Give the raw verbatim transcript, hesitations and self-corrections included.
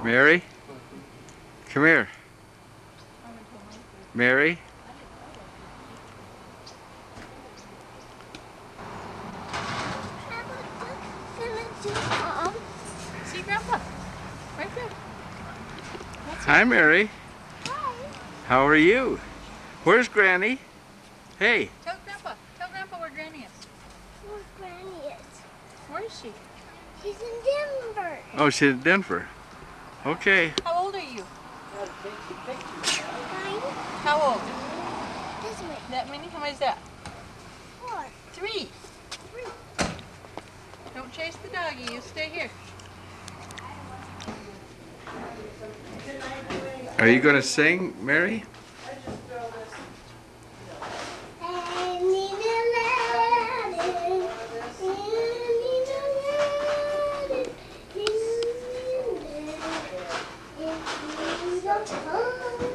Mary? Come here. Mary? See Grandpa? Right there. Hi, Mary. Hi. How are you? Where's Granny? Hey. Tell Grandpa. Tell Grandpa where Granny is. Where Granny is? Where is she? She's in Denver. Oh, she's in Denver. Okay. How old are you? Nine. How old? This way. That many? How many is that? Four. Three. Three. Don't chase the doggy. You stay here. Are you going to sing, Mary? Oh.